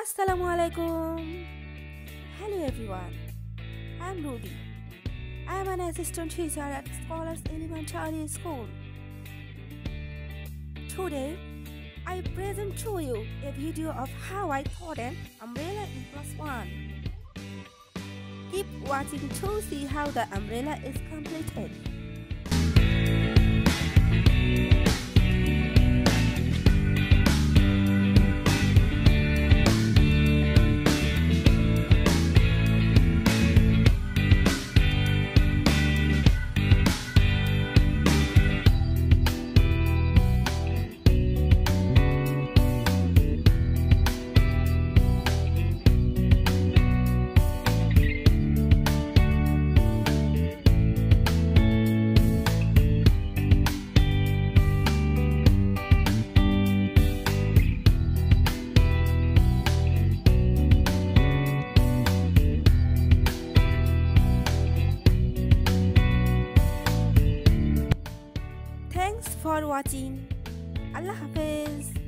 Assalamualaikum. Hello everyone. I'm Ruby. I'm an assistant teacher at Scholars Elementary School. Today, I present to you a video of how I taught an umbrella in class 1. Keep watching to see how the umbrella is completed. Thanks for watching. Allah Hafiz.